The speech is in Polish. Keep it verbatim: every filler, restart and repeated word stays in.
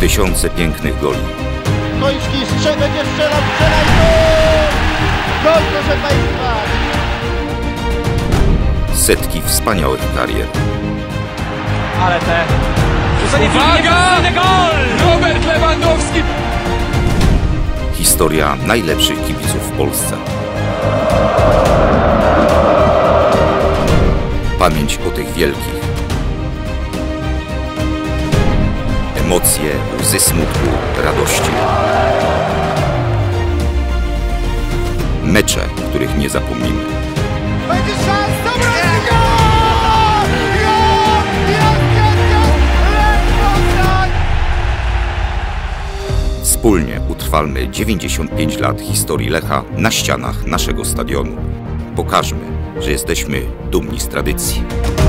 Tysiące pięknych goli. Koński strzel, będzie strzelał, strzelaj gol! Gol, proszę Państwa! Setki wspaniałych karier. Ale te... Uwaga! Gol! Robert Lewandowski! Historia najlepszych kibiców w Polsce. Pamięć o tych wielkich. Emocje, łzy smutku, radości. Mecze, których nie zapomnimy. Będzie szansa, brawo! Gol! Gol! Jest, jest, jest! Lech Poznań! Wspólnie utrwalmy dziewięćdziesiąt pięć lat historii Lecha na ścianach naszego stadionu. Pokażmy, że jesteśmy dumni z tradycji.